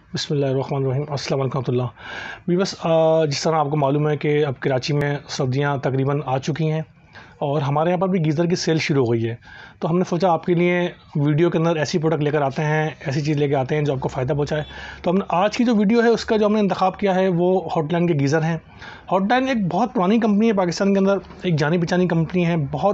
बिस्मिल्लाहिर्रहमानिर्रहीम अस्सलाम वालेकुम रहमतुल्लाह। भी बस जिस तरह आपको मालूम है कि अब कराची में सर्दियाँ तकरीबन आ चुकी हैं और हमारे यहाँ पर भी गीज़र की सेल शुरू हो गई है, तो हमने सोचा आपके लिए वीडियो के अंदर ऐसी प्रोडक्ट लेकर आते हैं, ऐसी चीज़ लेकर आते हैं जो आपको फ़ायदा पहुँचाए। तो हमने आज की जो वीडियो है उसका जो हमने इंतखाब किया है वो हॉटलाइन के गीज़र हैं। हॉटलाइन एक बहुत पुरानी कंपनी है पाकिस्तान के अंदर, एक जानी पहचानी कंपनी है बहुत।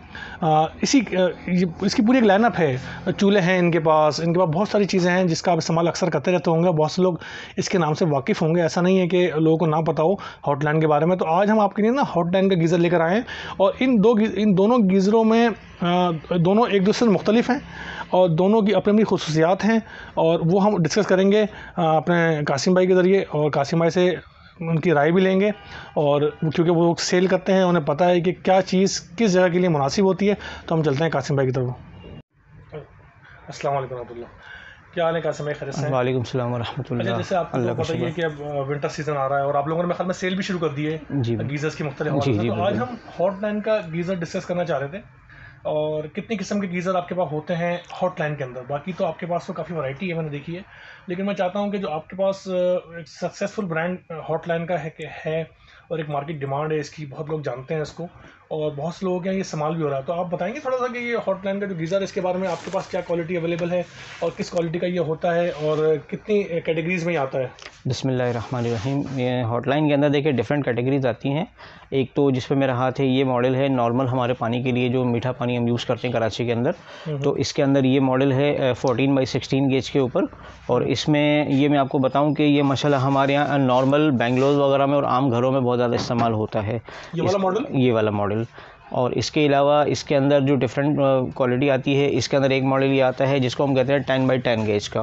इसकी पूरी एक लाइनअप है, चूल्हे हैं इनके पास बहुत सारी चीज़ें हैं जिसका आप इस्तेमाल अक्सर करते रहते होंगे। बहुत से लोग इसके नाम से वाकिफ़ होंगे, ऐसा नहीं है कि लोगों को ना पता हो हॉटलाइन के बारे में। तो आज हम आपके लिए ना हॉटलाइन का गीज़र लेकर आए हैं और इन दोनों गीज़रों में दोनों एक दूसरे से मुख्तलिफ हैं और दोनों की अपनी अपनी खुसूसियात हैं और वो हम डिस्कस करेंगे अपने कासिम भाई के ज़रिए, और कासिम भाई से उनकी राय भी लेंगे। और क्योंकि वो सेल करते हैं, उन्हें पता है कि क्या चीज़ किस जगह के लिए मुनासिब होती है। तो हम चलते हैं कासिम भाई की तरफ। अस्सलाम वालेकुम रहमतुल्लाह, क्या हाल है कासिम भाई? खैरियत से? वालेकुम सलाम वरहमतुल्लाह। जैसे आपको पता ही है कि अब विंटर सीज़न आ रहा है और आप लोगों ने मेरे ख्याल में सेल भी शुरू कर दी है गीज़र्स की मुख्तलिफ। तो आज हम हॉटलाइन का गीज़र डिस्कस करना चाह रहे थे और कितनी किस्म के गीज़र आपके पास होते हैं हॉटलाइन के अंदर। बाकी तो आपके पास तो काफ़ी वैरायटी है, मैंने देखी है, लेकिन मैं चाहता हूं कि जो आपके पास एक सक्सेसफुल ब्रांड हॉटलाइन का है और एक मार्केट डिमांड है इसकी, बहुत लोग जानते हैं इसको और बहुत से लोगों के यहाँ ये इस्तेमाल भी हो रहा है। तो आप बताएंगे थोड़ा सा कि ये हॉटलाइन का जो गीज़र है इसके बारे में, आपके पास क्या क्वालिटी अवेलेबल है और किस क्वालिटी का ये होता है और कितनी कैटेगरीज़ में आता है? बिस्मिल्लाहिर्रहमानिर्रहीम। ये हॉटलाइन के अंदर देखिए डिफरेंट कैटेगरीज आती हैं। एक तो जिस पे मेरा हाथ है ये मॉडल है नॉर्मल, हमारे पानी के लिए जो मीठा पानी हम यूज़ करते हैं कराची के अंदर, तो इसके अंदर ये मॉडल है 14x16 गेज के ऊपर। और इसमें ये मैं आपको बताऊं कि ये माशाल्लाह हमारे यहाँ नॉर्मल बेंगलोर वगैरह में और आम घरों में बहुत ज़्यादा इस्तेमाल होता है ये वाला मॉडल। और इसके अलावा इसके अंदर जो डिफरेंट क्वालिटी आती है, इसके अंदर एक मॉडल ये आता है जिसको हम कहते हैं 10x10 गेज का।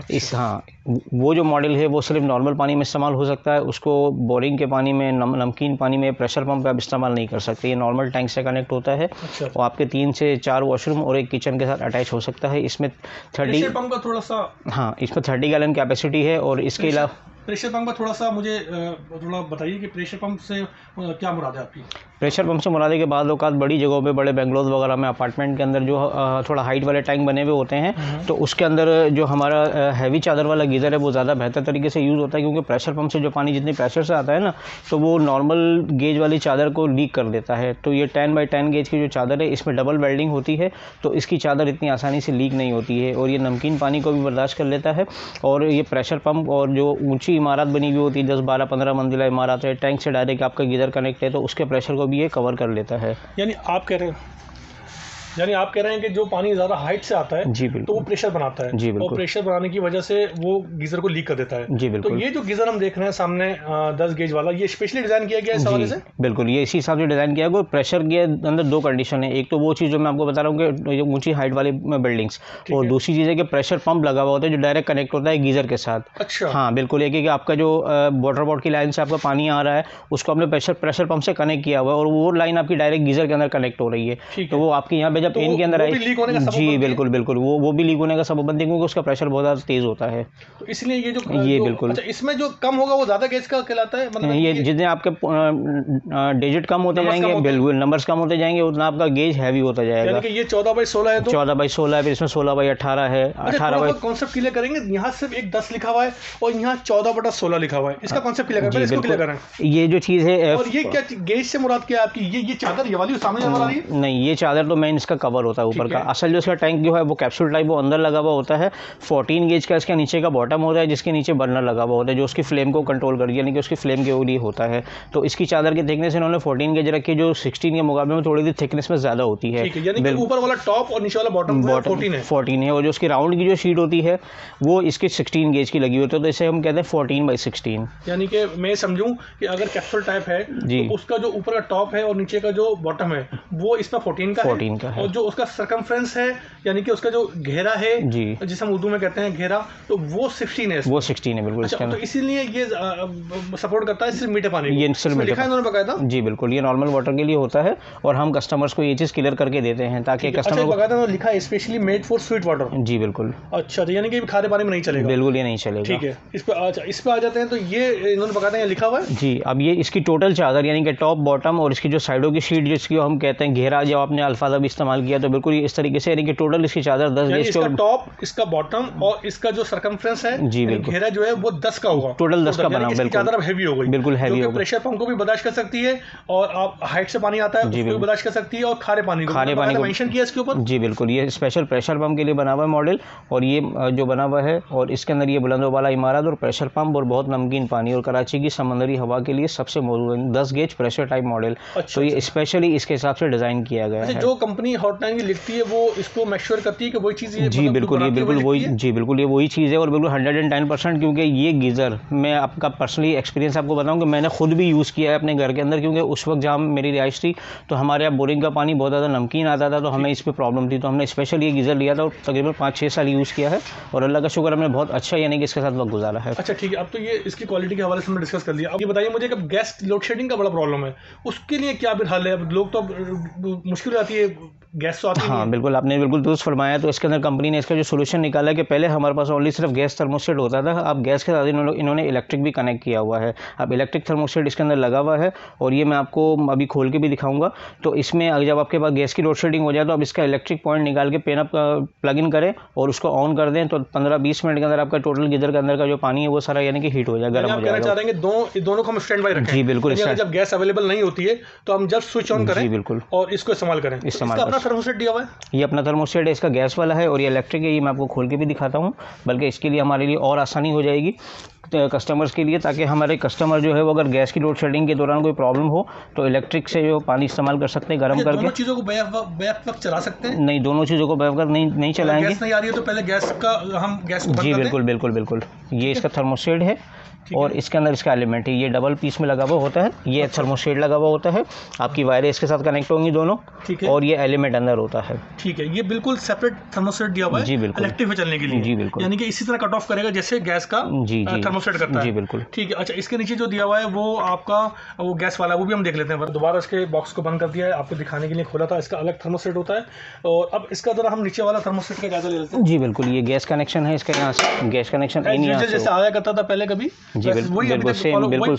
वो जो मॉडल है वो सिर्फ नॉर्मल पानी में इस्तेमाल हो सकता है, उसको बोरिंग के पानी में, नमकीन पानी में, प्रेशर पंप पे आप इस्तेमाल नहीं कर सकते। ये नॉर्मल टैंक से कनेक्ट होता है और आपके 3 से 4 वॉशरूम और एक किचन के साथ अटैच हो सकता है। इसमें 30 पंप का थोड़ा सा इसमें 30 गैलन कैपेसिटी है। और इसके अलावा प्रेशर पंप का थोड़ा सा मुझे थोड़ा बताइए कि प्रेशर पंप से क्या मुराद है आपकी? प्रेशर पंप से मुराद है कि बाद औक़ात बड़ी जगहों पे, बड़े बेंगलोर वगैरह में अपार्टमेंट के अंदर जो थोड़ा हाइट वाले टैंक बने हुए होते हैं, तो उसके अंदर जो हमारा हैवी चादर वाला गीज़र है वो ज़्यादा बेहतर तरीके से यूज़ होता है, क्योंकि प्रेशर पंप से जो पानी जितनी प्रेशर से आता है ना, तो वो नॉर्मल गेज वाली चादर को लीक कर देता है। तो ये 10x10 गेज की जो चादर है इसमें डबल वेल्डिंग होती है, तो इसकी चादर इतनी आसानी से लीक नहीं होती है और ये नमकीन पानी को भी बर्दाश्त कर लेता है। और ये प्रेशर पंप और जो ऊँची इमारत बनी हुई होती है, 10, 12, 15 मंजिला इमारत है, टैंक से डायरेक्ट आपका गीज़र कनेक्ट है, तो उसके प्रेशर को भी ये कवर कर लेता है। यानी आप कह रहे हैं कि जो पानी ज़्यादा हाइट से आता है जी बिल्कुल, तो वो प्रेशर बनाता है। जी बिल्कुल, और प्रेशर बनाने की वजह से वो गीज़र को लीक कर देता है। जी बिल्कुल। तो ये जो गीज़र हम देख रहे हैं सामने 10 गेज वाला, ये स्पेशली डिज़ाइन किया गया है इस हवाले से? बिल्कुल, ये इसी हिसाब से डिज़ाइन किया गया। प्रेशर के अंदर 2 कंडीशन है, एक तो वो चीज़ जो मैं आपको बता रहा हूँ कि ऊँची हाइट वाली बिल्डिंग्स, और दूसरी चीज़ है कि प्रेशर पंप लगा हुआ होता है जो डायरेक्ट कनेक्ट होता है गीज़र के साथ। अच्छा, हाँ बिल्कुल। एक है कि आपका जो वाटर बोर्ड की लाइन से आपका पानी आ रहा है उसको आपने प्रेशर पंप से कनेक्ट किया हुआ है और वो लाइन आपकी डायरेक्ट गीज़र के अंदर कनेक्ट हो रही है। तो वो आपके यहाँ पे जब पेन के अंदर आई, जी बिल्कुल बिल्कुल, वो भी लीक होने का सबब बनती है, क्योंकि उसका प्रेशर बहुत ज़्यादा तेज़ होता है। तो इसलिए ये बिल्कुल। अच्छा, इसमें जो कम होगा वो ज़्यादा गेज का कहलाता है? मतलब ये जितने आपके डिजिट कम होते जाएंगे, बिल्कुल नंबर्स कम होते जाएंगे, उतना आपका गेज हैवी होता जाएगा। यानी कि ये 14x16 है, तो 14x16 है, फिर इसमें 16x18 है। 18 कॉन्सेप्ट क्लियर करेंगे। यहाँ सिर्फ एक 10 लिखा हुआ है और यहाँ 14/16 लिखा हुआ है, इसका कॉन्सेप्ट क्लियर करें, इसको क्लियर करें। ये जो चीज़ है, और ये क्या गेज से मुराद क्या है आपकी? ये चादर ये वाली सामने वाला है? नहीं, ये चादर तो मेन इसका कवर होता है ऊपर का। असल जो इसका टैंक जो है वो कैप्सूल टाइप वो अंदर लगा हुआ होता है। 14 गेज का इसका नीचे का बॉटम होता है, जिसके नीचे बर्नर लगा हुआ होता है जो उसकी फ्लेम को कंट्रोल कर, यानी कि उसकी फ्लेम के लिए होता है। तो इसकी चादर की थिकनेस इन्होंने 14 गेज रखी है, जो 16 के मुकाबले में थोड़ी सी थिकनेस में ज़्यादा होती है। यानी कि ऊपर वाला टॉप और नीचे वाला बॉटम 14 है। और जो उसकी राउंड की जो शीट होती है वो इसकी 16 गेज की लगी होती है, तो इसे हम कहते हैं 14x16। यानी कि मैं समझूं कि अगर कैप्सूल टाइप है तो उसका जो ऊपर का टॉप है और नीचे का जो बॉटम है वो इसमें 14 का है। और जो उसका सर्कमफ्रेंस है, यानी कि उसका जो घेरा है जी, जिसे हम उर्दू में कहते हैं घेरा, तो वो 16 है। वो 16 है बिल्कुल। अच्छा, तो इसीलिए ये सपोर्ट करता है सिर्फ मीठे पानी को। ये सिर्फ लिखा है इन्होंने बकायदा? जी बिल्कुल, ये नॉर्मल वाटर के लिए होता है और हम कस्टमर्स को ये चीज़ क्लियर करके देते हैं ताकि कस्टमर को बकायदा लिखा है specially made for sweet water. जी बिल्कुल। अच्छा, तो यानी कि खारे पानी में नहीं चलेगा? बिल्कुल, ये नहीं चलेगा। ठीक है, इस पे आ जाते हैं। तो ये इन्होंने बकायदा लिखा हुआ है जी। अब ये इसकी टोटल चादर यानी कि टॉप, बॉटम और इसकी जो साइडों की शीट जिसकी हम कहते हैं घेरा, जो आपने अल्फाज भी इस्तेमाल इस्तेमाल किया तो बिल्कुल इस तरीके से, यानी कि टोटल इसकी चादर 10 गेज इसका टॉप, इसका बॉटम और इसका जो सर्कमफ्रेंस है जी बिल्कुल घेरा जो है वो 10 का होगा, टोटल 10 का बना, बिल्कुल चादर अब हैवी हो गई, बिल्कुल हैवी हो गई, प्रेशर पंप को भी बर्दाश्त कर सकती है और आप हाइट से पानी आता है उसको भी बर्दाश्त कर सकती है और खारे पानी को मेंशन किया इसके ऊपर। जी बिल्कुल, ये स्पेशल प्रेशर पंप के लिए बना हुआ है मॉडल, और ये जो बना हुआ है और इसके अंदर ये बुलंदों वाला इमारत और प्रेशर पंप और बहुत नमकीन पानी और कराची की समंदरी हवा के लिए सबसे मौजूद 10 गेज प्रेशर टाइप मॉडल। तो ये स्पेशली इसके हिसाब से डिजाइन किया गया है। जो कंपनी हॉटलाइन की लिखती है वो इसको मेक श्योर करती है कि वही चीज़, जी बिल्कुल, ये बिल्कुल वही, जी बिल्कुल ये वही चीज़ है और बिल्कुल 110%, क्योंकि ये गीज़र मैं आपका पर्सनली एक्सपीरियंस आपको बताऊं कि मैंने खुद भी यूज़ किया है अपने घर के अंदर, क्योंकि उस वक्त जहाँ मेरी रिहाइश थी तो हमारे यहाँ बोरिंग का पानी बहुत ज़्यादा नमकीन आता था, तो हमें इस पर प्रॉब्लम थी, तो हमने स्पेशल ये गीज़र लिया था और तकरीबन 5-6 साल यूज़ किया है और अल्लाह का शुक्र हमने बहुत अच्छा यानी कि इसके साथ वक्त गुजारा है। अच्छा ठीक है, अब तो ये इसकी क्वालिटी के हवाले से हमने डिस्कस कर लिया। अब ये बताइए मुझे कि गैस लोड शेडिंग का बड़ा प्रॉब्लम है, उसके लिए क्या भी हल है? अब लोग तो मुश्किल आती है, गैस तो आती है। हाँ बिल्कुल, आपने बिल्कुल दुरुस्त फरमाया। तो इसके अंदर कंपनी ने इसका जो सोल्यूशन निकाला है कि पहले हमारे पास ओनली सिर्फ गैस थर्मोस्टेट होता था, अब गैस के साथ इन्होंने इलेक्ट्रिक भी कनेक्ट किया हुआ है। अब इलेक्ट्रिक थर्मोस्टेट इसके अंदर लगा हुआ है और ये मैं आपको अभी खोल के भी दिखाऊंगा। तो इसमें अगर जब आपके पास गैस की लोड शेडिंग हो जाए तो अब इसका इलेक्ट्रिक पॉइंट निकाल के पेन अप प्लग इन करें और उसको ऑन कर दें तो 15-20 मिनट के अंदर आपका टोटल गीजर के अंदर का जो पानी है वो सारा यानी कि हीट हो जाएगा, गर्म हो जाएगा। चाह रहे हैं दोनों को हम स्टैंड बाय रखें। जी बिल्कुल, जब गैस अवेलेबल नहीं होती है तो हम जस्ट स्विच ऑन करें। जी बिल्कुल, और इसको इस्तेमाल करें। इसका अपना थर्मोस्टेट दिया हुआ है, ये अपना थर्मोस्टेट है, इसका गैस वाला है और ये इलेक्ट्रिक है। ये मैं आपको खोल के भी दिखाता हूँ, बल्कि इसके लिए हमारे लिए और आसानी हो जाएगी कस्टमर्स के लिए, ताकि हमारे कस्टमर जो है वो अगर गैस की लोड शेडिंग के दौरान कोई प्रॉब्लम हो तो इलेक्ट्रिक से जो पानी इस्तेमाल कर सकते हैं गर्म करके। दोनों चीज़ों को बैक वक्त चला सकते हैं? नहीं, दोनों चीज़ों को बैक वक्त नहीं चलाएंगे। गैस नहीं आ रही है तो पहले गैस को जी बिल्कुल, ये इसका थर्मोस्टेट है और इसके अंदर इसका एलिमेंट है, ये डबल पीस में लगा हुआ होता है, ये थर्मोस्टेट लगा हुआ होता है, आपकी वायरें इसके साथ कनेक्ट होंगी दोनों, ठीक है, और ये एलिमेंट अंदर होता है। ठीक है, ये बिल्कुल सेपरेट थर्मोस्टेट दिया हुआ है। जी बिल्कुल, इलेक्ट्रिक में चलने के लिए। जी बिल्कुल, यानी कि इसी तरह कट ऑफ करेगा जैसे गैस का थर्मोस्टेट करता है। जी बिल्कुल, ठीक है। अच्छा, इसके नीचे जो दिया हुआ है वो आपका वो गैस वाला, वो भी हम देख लेते हैं। दोबारा इसके बॉक्स को बंद कर दिया है, आपको दिखाने के लिए खोला था। इसका अलग थर्मोस्टेट होता है और अब इसका जरा हम नीचे वाला थर्मोस्टेट का जायजा ले लेते हैं। जी बिल्कुल, ये गैस कनेक्शन है इसका, यहाँ से गैस कनेक्शन जैसे आया करता था पहले कभी। जी बिल्कुल सेम, बिल्कुल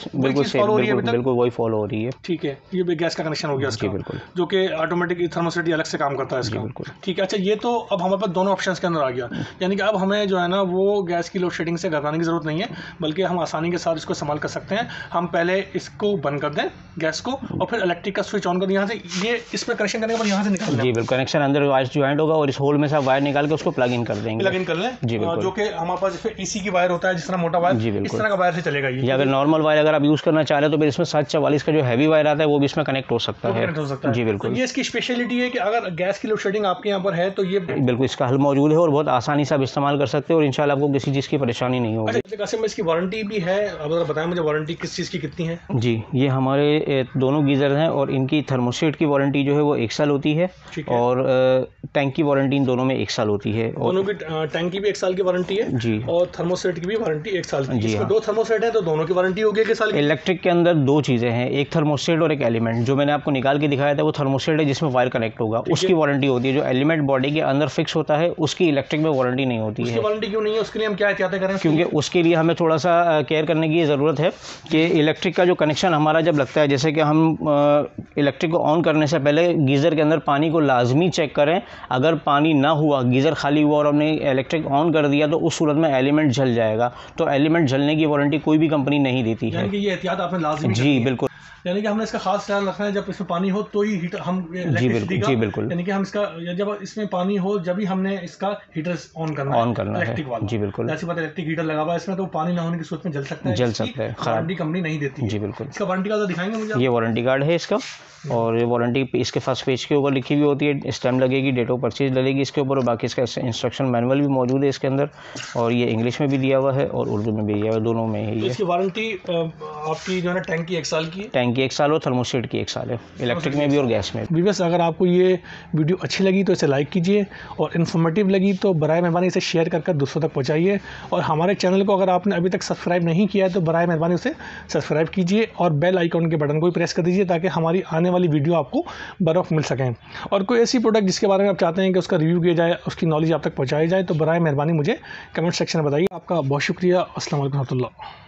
वही फॉलो हो रही है। ठीक है, ये भी गैस का कनेक्शन हो गया इसका, बिल्कुल, जो कि ऑटोमेटिक थर्मोस्टेट अलग से काम करता है इसका। बिल्कुल ठीक है। अच्छा, ये तो अब हमारे पास दोनों ऑप्शंस के अंदर आ गया, यानी कि अब हमें जो है ना वो गैस की लोड शेडिंग से घबराने की जरूरत नहीं है, बल्कि हम आसानी के साथ इसको इस्तेमाल कर सकते हैं। हम पहले इसको बंद कर दें गैस को और फिर इलेक्ट्रिक का स्विच ऑन कर दें। यहाँ से ये इस पर कनेक्शन करने के बाद यहाँ से निकाल दें। जी बिल्कुल, कनेक्शन अंदर वायर ज्वाइंट होगा और इस होल में से वायर निकाल के उसको प्लग इन कर देंगे, प्लग इन कर लें। जी बिल्कुल, जो कि हमारे पास इसमें एसी की वायर होता है, जिस तरह मोटा वायर, जी बिल्कुल, इस तरह का वायर से चलेगा ये। अगर नॉर्मल वायर अगर आप यूज़ करना चाह रहे हो तो फिर इसमें 744 का जो हैवी वायर आता है वो भी इसमें कनेक्ट हो सकता है। जी बिल्कुल, ये इसकी स्पेशलिटी है कि अगर गैस की लोड शेडिंग आपके यहाँ पर है तो ये बिल्कुल इसका हल मौजूद है और बहुत आसानी से आप इस्तेमाल कर सकते हो और इंशाल्लाह आपको किसी चीज़ की परेशानी नहीं होगी। अच्छा, इसकी वारंटी भी है, अब बताएं मुझे वारंटी किस चीज़ की कितनी है? जी, ये हमारे दोनों गीज़र हैं और इनकी थर्मोस्टेट की वारंटी जो है वो 1 साल होती है और टैंक की वारंटी इन दोनों में 1 साल होती है। दोनों की टैंक की भी 1 साल की वारंटी है जी, और थर्मोस्टेट की भी वारंटी 1 साल की। जी, 2 थर्मोस्टेट है तो दोनों की वारंटी होगी 1 साल की। इलेक्ट्रिक के अंदर 2 चीज़ें हैं, एक थर्मोस्टेट और एक एलिमेंट। जो मैंने आपको निकाल के दिखाया था वो थर्मोस्टेट है जिसमें वायर कनेक्ट होगा, उसकी वारंटी होती है। जो एलिमेंट बॉडी के अंदर फिक्स होता है उसकी इलेक्ट्रिक में वारंटी नहीं होती है। वारंटी क्यों नहीं है? उसके लिए हम क्या एहतियात करें? क्योंकि उसके लिए हमें थोड़ा सा केयर करने की ज़रूरत है कि इलेक्ट्रिक का जो कनेक्शन हमारा जब लगता है, जैसे कि हम इलेक्ट्रिक को ऑन करने से पहले गीज़र के अंदर पानी को लाजमी चेक करें। अगर पानी ना हुआ, गीज़र खाली हुआ और हमने इलेक्ट्रिक ऑन कर दिया तो उस सूरत में एलिमेंट जल जाएगा। तो एलिमेंट जलने की वारंटी कोई भी कंपनी नहीं देती है। यानी कि ये एहतियात आपने लाजमी। जी बिल्कुल, यानी कि हमने इसका खास ध्यान रखना है, जब इसमें पानी हो तो ही हीटर हम इलेक्ट्रिसिटी का, जी बिल्कुल, यानी कि हम इसका जब इसमें पानी हो जब ही हमने इसका हीटर ऑन करना है इलेक्ट्रिक वाला। जी बिल्कुल, ऐसी बात इलेक्ट्रिक हीटर लगा हुआ है इसमें तो पानी ना होने की सूरत में जल सकता है, वारंटी कंपनी नहीं देती है। जी बिल्कुल, इसका वारंटी कार्ड दिखाएंगे मुझे? ये वारंटी कार्ड है इसका और ये वारंटी इसके फर्स्ट पेज के ऊपर लिखी हुई होती है, स्टैम्प लगेगी, डेट ऑफ परचेज लगेगी इसके ऊपर और बाकी इसका इंस्ट्रक्शन मैनुअल भी मौजूद है इसके अंदर और ये इंग्लिश में भी दिया हुआ है और उर्दू में भी दिया हुआ है, दोनों में है। इसकी वारंटी आपकी जो है ना टैंक की 1 साल की है, टैंक की 1 साल और थर्मोस्टेट की 1 साल है, इलेक्ट्रिक में भी और गैस में भी। बस अगर आपको ये वीडियो अच्छी लगी तो इसे लाइक कीजिए और इन्फॉर्मेटिव लगी तो बराए मेहरबानी इसे शेयर कर दूसरों तक पहुँचाइए और हमारे चैनल को अगर आपने अभी तक सब्सक्राइब नहीं किया है तो बराए मेहरबानी उसे सब्सक्राइब कीजिए और बेल आइकॉन के बटन को भी प्रेस कर दीजिए ताकि हमारी आने वाली वीडियो आपको बर्फ मिल सकें। और कोई ऐसी प्रोडक्ट जिसके बारे में आप चाहते हैं कि उसका रिव्यू किया जाए, उसकी नॉलेज आप तक पहुँचाई जाए तो बराए मेहरबानी मुझे कमेंट सेक्शन में बताइए। आपका बहुत शुक्रिया। अस्सलाम वालेकुम रहमतुल्लाह।